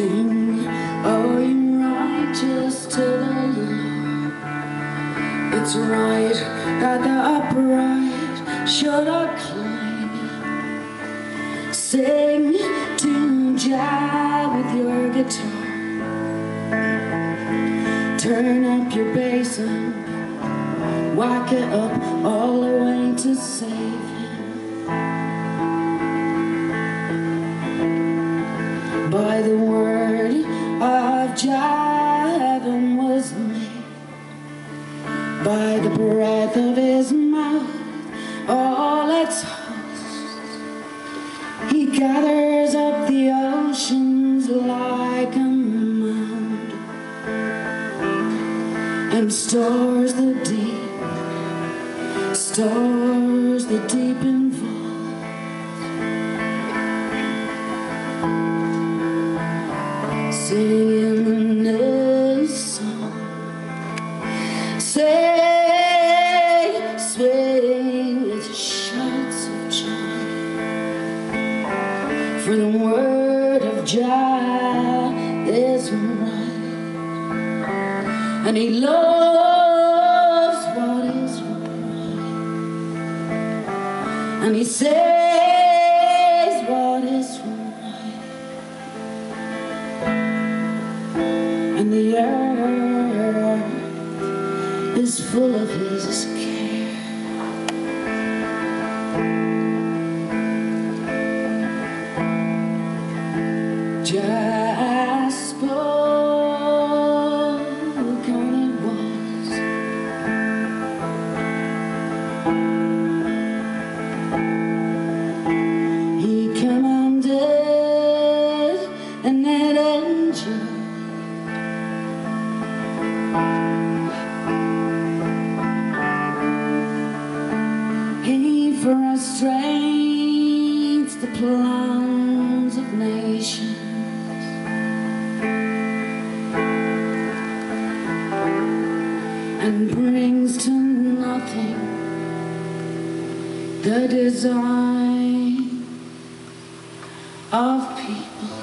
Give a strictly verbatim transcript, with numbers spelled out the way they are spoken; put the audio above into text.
Sing, oh, you righteous to the Lord. It's right that the upright should acclaim. Sing to Jah with your guitar. Turn up your bass and whack it up all the way to save him. By the word of Jah, heaven was made. By the breath of his mouth, all its hosts. He gathers up the oceans like a mound, and stores the deep, stores the deep involved. Singing this song, say, sway with shouts of joy, for the word of Jah is right, and he loves what is right, and he says what is right. And the earth is full of his care. Jah spoke and it was. He commanded and it endured. He frustrates the plans of nations and brings to nothing the design of people.